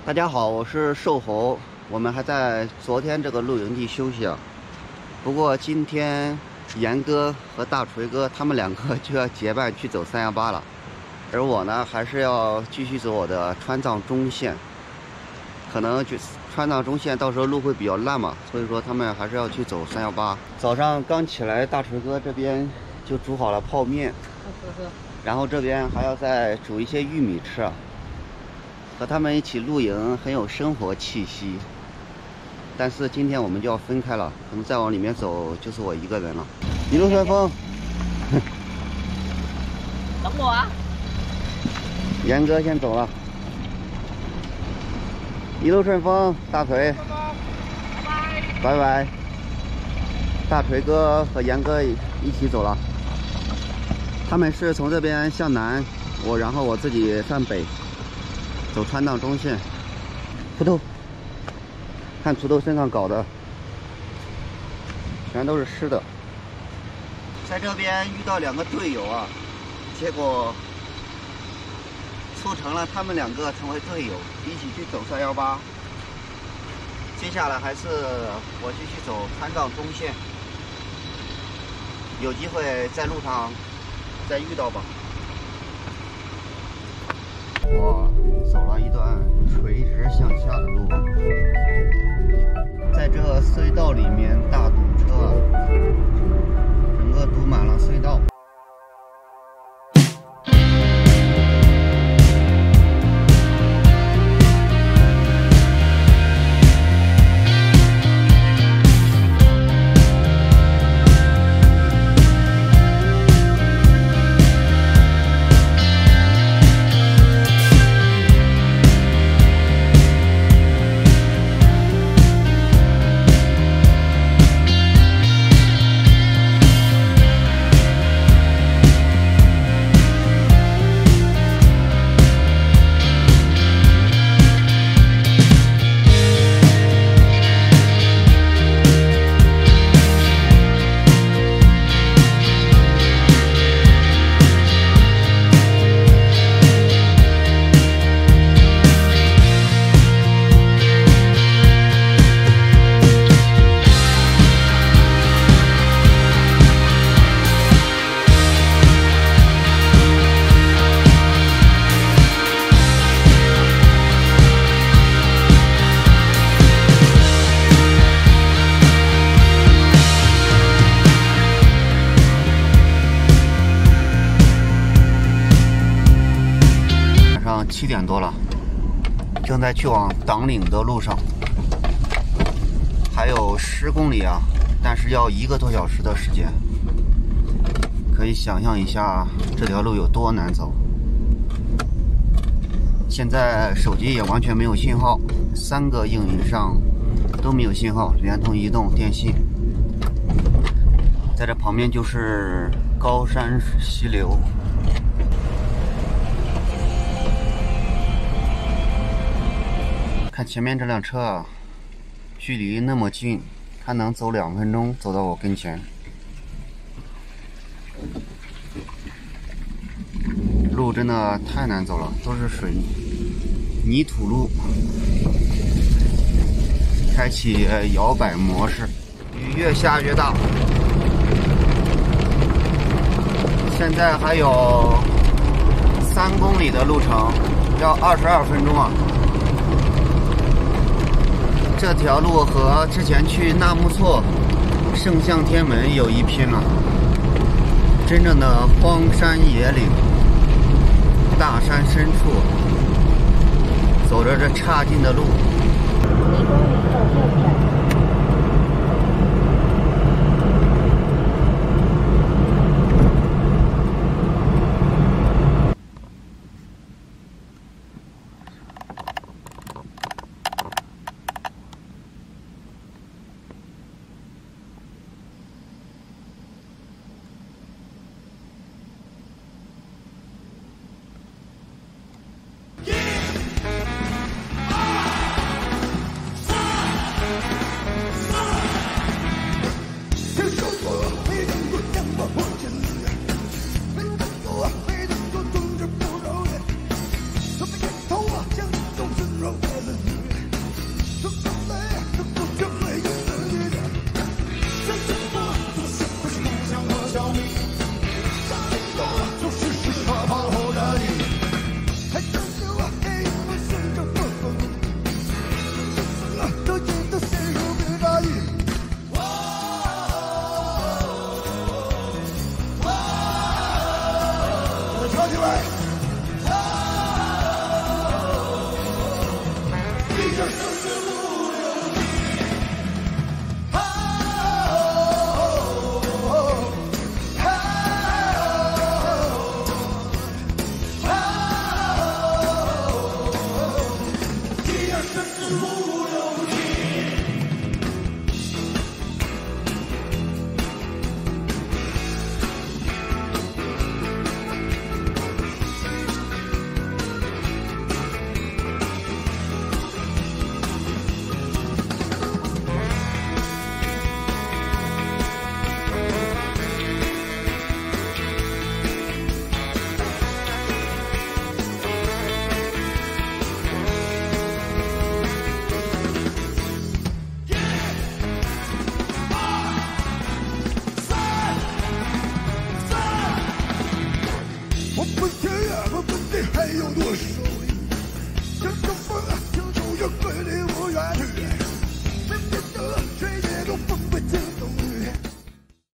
大家好，我是瘦猴。我们还在昨天这个露营地休息啊。不过今天严哥和大锤哥他们两个就要结伴去走318了，而我呢还是要继续走我的川藏中线。可能就川藏中线到时候路会比较烂嘛，所以说他们还是要去走318。早上刚起来，大锤哥这边就煮好了泡面，然后这边还要再煮一些玉米吃啊。和他们一起露营很有生活气息，但是今天我们就要分开了，可能再往里面走就是我一个人了。一路顺风。 等我啊！ 严哥先走了。一路顺风，大锤。拜拜。大锤哥和严哥一起走了，他们是从这边向南，然后我自己向北。走川藏中线，土豆，看土豆身上搞的，全都是湿的。在这边遇到2个队友啊，结果促成了他们2个成为队友，一起去走318。接下来还是我继续走川藏中线，有机会在路上再遇到吧。我走了一段垂直向下的路，在这隧道里面大堵车，整个堵满了隧道。7点多了，正在去往党岭的路上，还有10公里啊，但是要1个多小时的时间，可以想象一下这条路有多难走。现在手机也完全没有信号，3个应用上都没有信号，联通、移动、电信。在这旁边就是高山溪流。看前面这辆车啊，距离那么近，它能走2分钟走到我跟前。路真的太难走了，都是水泥土路。开启摇摆模式，雨越下越大。现在还有3公里的路程，要22分钟啊！这条路和之前去纳木错、圣象天门有一拼了。真正的荒山野岭，大山深处，走着这差劲的路。 的你，这么美，这不叫美的你。在什么就是不是梦想和小米，哪里多就是时差跑后的你，还等着我给我顺着风，死了都觉得谁都别大意。跳起来！一个生日无忧一个生日无忧我不天涯，我问你还有多少？